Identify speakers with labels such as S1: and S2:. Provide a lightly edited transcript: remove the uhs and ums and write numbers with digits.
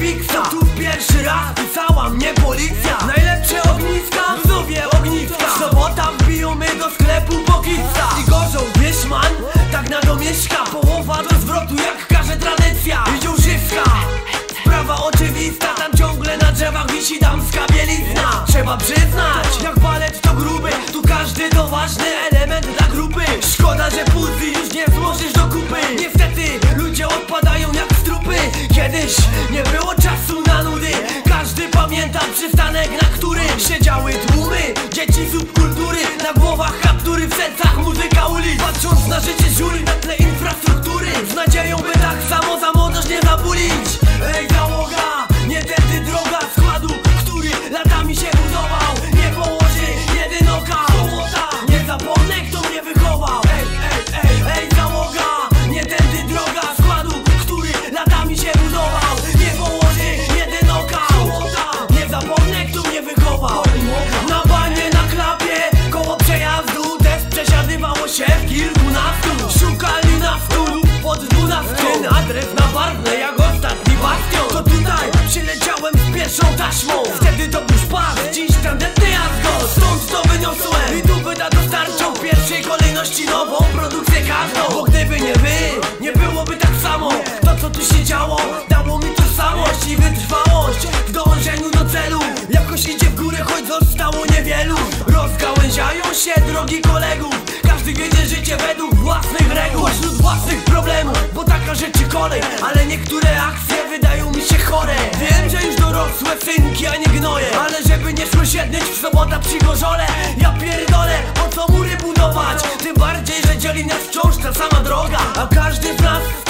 S1: Wiksa. Tu pierwszy raz pisała mnie policja. Najlepsze ogniska, wzowie ogniska. Sobota wbiją my do sklepu Bokitsa. I gorzą wieśman, tak na domieszka. Połowa do zwrotu jak każe tradycja. I dziurzywka, sprawa oczywista. Tam ciągle na drzewach wisi damska bielizna. Trzeba przyznać, jak balet to gruby. Tu każdy to ważny element dla grupy. Szkoda, że puzzy już nie złożysz do kupy. Niestety ludzie odpadają jak strupy. Kiedyś nie było czasu na nudy. Każdy pamięta przystanek, na którym siedziały tłumy dzieci subkultury. Na głowach kaptury, w sercach muzyka ulic. Patrząc na życie żuli na tle infrastruktury, z nadzieją by tak samo za młodość nie zabulić. Ej załoga, nie tędy droga składu, który latami się budował. Nie położy jeden oka, nie zapomnę kto mnie wychował. Ej załoga, nie tędy droga składu, który latami się budował. Nie położy jeden oka, nie zapomnę kto mnie wychował. Na banie, na klapie, koło przejazdu też przesiadywało się kilkunastu. Szukali naftu pod 12. Adres na Barwne jak ostatni bastion. To tutaj przyleciałem z pierwszą taśmą. Wtedy to był szpas, dziś tandetny jazgo. Stąd to wyniosłem i tu wyda dostarczą w pierwszej kolejności nową produkcję każdą. Bo gdyby nie wy, nie byłoby tak samo. To co tu się działo dało mi tożsamość i wytrwałość w dążeniu do celu. Jakoś idzie w górę, choć zostało niewielu. Rozgałęziają się drogi kolegów. Każdy wiedzie życie według własnych reguł, wśród własnych problemów, bo taka rzeczy kolej. Ale niektóre akcje wydają mi się chore. Wiem, że już dorosłe synki, a nie gnoje. Ale żeby nie sąsiednieć w sobota przy Gorzole. Ja pierdolę, po co mury budować? Tym bardziej, że dzieli nas wciąż ta sama droga. A każdy z nas